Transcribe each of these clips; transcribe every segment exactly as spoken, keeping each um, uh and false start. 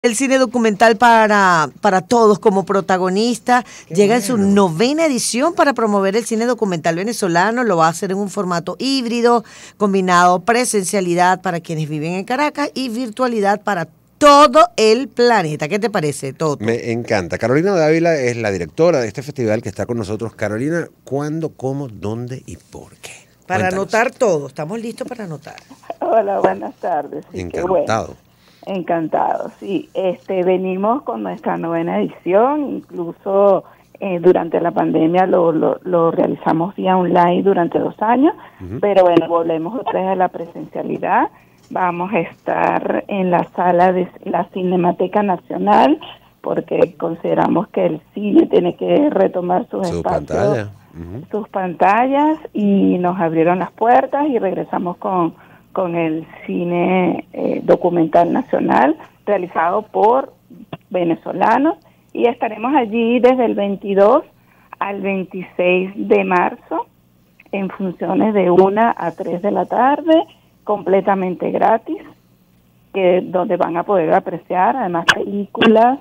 El cine documental para, para todos como protagonista. Qué llega bueno. En su novena edición para promover el cine documental venezolano. Lo va a hacer en un formato híbrido, combinado presencialidad para quienes viven en Caracas y virtualidad para todo el planeta. ¿Qué te parece, Toto? Me encanta. Carolina Dávila es la directora de este festival que está con nosotros. Carolina, ¿cuándo, cómo, dónde y por qué? Para Cuéntanos. Anotar todo. Estamos listos para anotar. Hola, buenas tardes. Sí, encantado. Encantado, sí. Este, venimos con nuestra novena edición, incluso eh, durante la pandemia lo, lo, lo realizamos vía online durante dos años, uh-huh. pero bueno, volvemos otra vez a la presencialidad. Vamos a estar en la sala de la Cinemateca Nacional, porque consideramos que el cine tiene que retomar sus Su espacios, pantalla. Uh-huh. sus pantallas, y nos abrieron las puertas y regresamos con con el cine eh, documental nacional realizado por venezolanos, y estaremos allí desde el veintidós al veintiséis de marzo en funciones de una a tres de la tarde, completamente gratis, que donde van a poder apreciar además películas,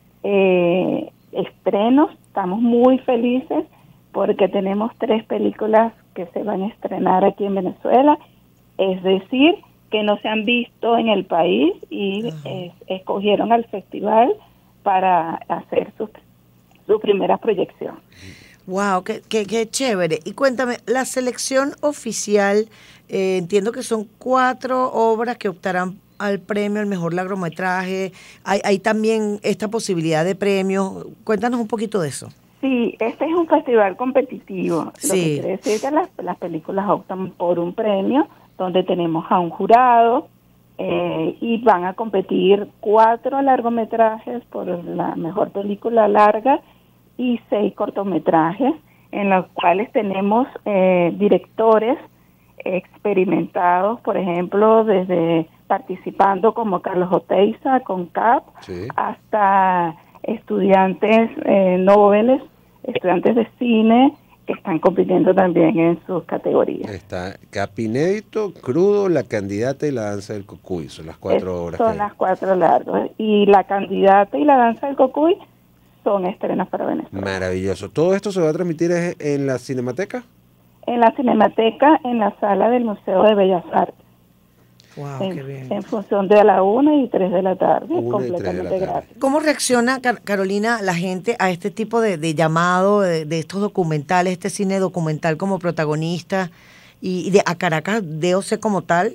eh, estrenos. Estamos muy felices porque tenemos tres películas que se van a estrenar aquí en Venezuela, es decir, que no se han visto en el país y eh, escogieron al festival para hacer su, su primera proyección. Wow, qué, qué, qué chévere. Y cuéntame, la selección oficial, eh, entiendo que son cuatro obras que optarán al premio al mejor largometraje. Hay, hay también esta posibilidad de premios. Cuéntanos un poquito de eso. Sí, este es un festival competitivo. Sí. Lo que quiere decir que las, las películas optan por un premio, donde tenemos a un jurado eh, y van a competir cuatro largometrajes por la mejor película larga y seis cortometrajes, en los cuales tenemos eh, directores experimentados, por ejemplo, desde participando como Carlos Oteiza con C A P, sí. hasta estudiantes eh, noveles, estudiantes de cine, que están compitiendo también en sus categorías. Está Capinédito, Crudo, La Candidata y La Danza del Cocuy. Son las cuatro es, obras. Son que... las cuatro largos. Y La Candidata y La Danza del Cocuy son estrenos para Venezuela. Maravilloso. ¿Todo esto se va a transmitir en la Cinemateca? En la Cinemateca, en la sala del Museo de Bellas Artes. Wow, en, qué bien. En función de a la una y tres de la tarde, completamente gratis. ¿Cómo reacciona, Car Carolina, la gente a este tipo de, de llamado, de, de estos documentales, este cine documental como protagonista, y, y de a Caracas D O C como tal?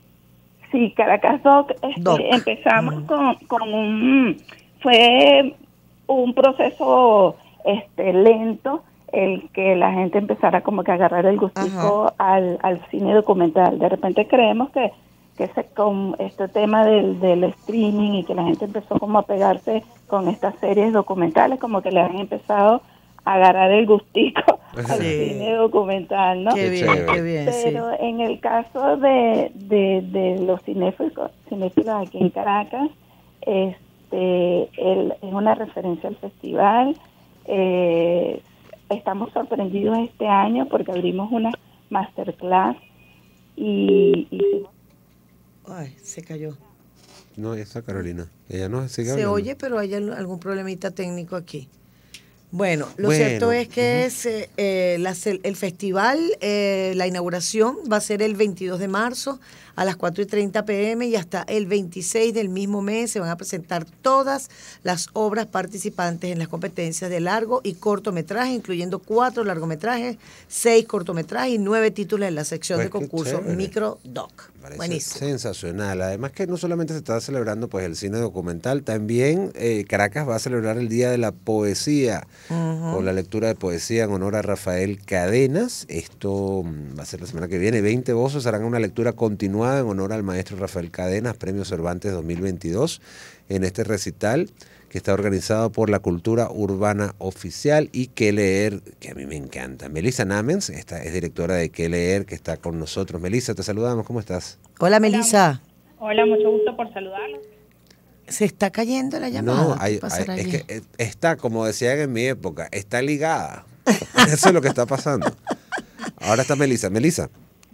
Sí, Caracas Doc, este, Doc. empezamos mm. con, con un... Fue un proceso este lento, el que la gente empezara como que a agarrar el gustico al, al cine documental. De repente creemos que que se, con este tema del, del streaming, y que la gente empezó como a pegarse con estas series documentales, como que le han empezado a agarrar el gustico al sí. cine documental, ¿no? Qué bien, qué bien. Pero sí. en el caso de, de, de los cinéfilos, cinéfilos aquí en Caracas, este, el, es una referencia al festival. Eh, estamos sorprendidos este año porque abrimos una masterclass y hicimos... Ay, se cayó. No, esa Carolina. Ella no sigue Se hablando. oye, pero hay algún problemita técnico aquí. Bueno, lo bueno, cierto es que uh-huh. es, eh, la, el festival, eh, la inauguración va a ser el veintidós de marzo a las cuatro y treinta pm, y hasta el veintiséis del mismo mes se van a presentar todas las obras participantes en las competencias de largo y cortometraje, incluyendo cuatro largometrajes, seis cortometrajes y nueve títulos en la sección pues de concurso Micro Doc. Buenísimo. Sensacional. Además que no solamente se está celebrando pues el cine documental, también eh, Caracas va a celebrar el Día de la Poesía, uh-huh. con la lectura de poesía en honor a Rafael Cadenas. Esto va a ser la semana que viene. veinte voces harán una lectura continuada en honor al maestro Rafael Cadenas, Premio Cervantes dos mil veintidós, en este recital que está organizado por la Cultura Urbana Oficial y Qué Leer, que a mí me encanta. Melissa Namens, esta es directora de Qué Leer, que está con nosotros. Melissa, te saludamos, ¿cómo estás? Hola, Melissa. Hola, Hola, mucho gusto por saludarlos. ¿Se está cayendo la llamada? No, hay, hay, es que está, como decían en mi época, está ligada. Eso es lo que está pasando. Ahora está Melissa. Melissa.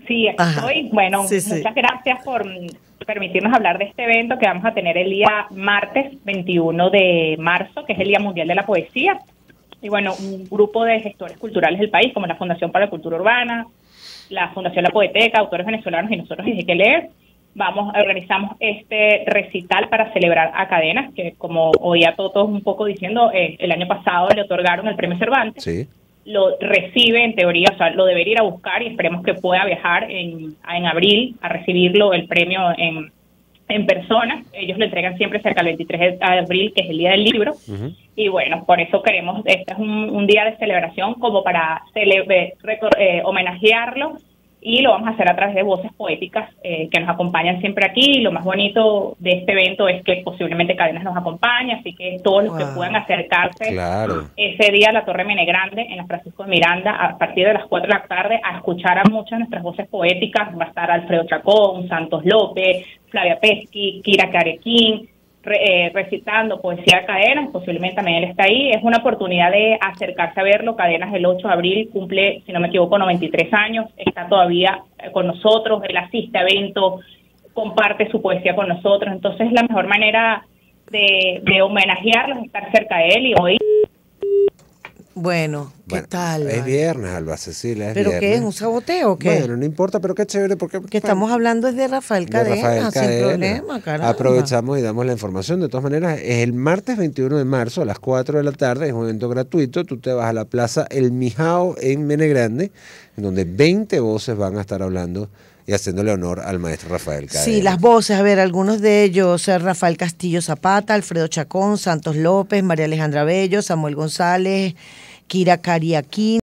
Sí, aquí Ajá. estoy. Bueno, Sí, sí. muchas gracias por mm, permitirnos hablar de este evento que vamos a tener el día martes veintiuno de marzo, que es el Día Mundial de la Poesía. Y bueno, un grupo de gestores culturales del país, como la Fundación para la Cultura Urbana, la Fundación La Poeteca, autores venezolanos y nosotros en que leer, vamos, organizamos este recital para celebrar a Cadenas, que como oía todos un poco diciendo, eh, el año pasado le otorgaron el Premio Cervantes. Sí. Lo recibe en teoría, o sea, lo debería ir a buscar y esperemos que pueda viajar en, en abril a recibirlo, el premio en, en persona. Ellos lo entregan siempre cerca del veintitrés de abril, que es el día del libro. Uh-huh. Y bueno, por eso queremos, este es un, un día de celebración como para celebre, recor, eh, homenajearlo, y lo vamos a hacer a través de voces poéticas eh, que nos acompañan siempre aquí. Y lo más bonito de este evento es que posiblemente Cadenas nos acompañe, así que todos los wow. que puedan acercarse claro. ese día a la Torre Mene Grande en la Francisco de Miranda a partir de las cuatro de la tarde a escuchar a muchas de nuestras voces poéticas. Va a estar Alfredo Chacón, Santos López, Flavia Pesky, Kira Carequín, Re, eh, recitando poesía de Cadenas, posiblemente también él está ahí. Es una oportunidad de acercarse a verlo. Cadenas el ocho de abril cumple, si no me equivoco, noventa y tres años, está todavía eh, con nosotros, él asiste a eventos, comparte su poesía con nosotros, entonces la mejor manera de, de homenajearlo es estar cerca de él y hoy. Bueno, ¿qué bueno, tal? Es viernes, Alba Cecilia, es ¿Pero viernes. qué es? ¿Un saboteo o qué? Bueno, no importa, pero qué chévere porque... Que estamos hablando es de Rafael Cadenas, de Rafael Cadenas, sin problema, caramba. Aprovechamos y damos la información. De todas maneras, es el martes veintiuno de marzo a las cuatro de la tarde, es un evento gratuito. Tú te vas a la Plaza El Mijao en Mene Grande, en donde veinte voces van a estar hablando y haciéndole honor al maestro Rafael Cadenas. Sí, las voces, a ver, algunos de ellos, Rafael Castillo Zapata, Alfredo Chacón, Santos López, María Alejandra Bello, Samuel González, Kira Cariaquín.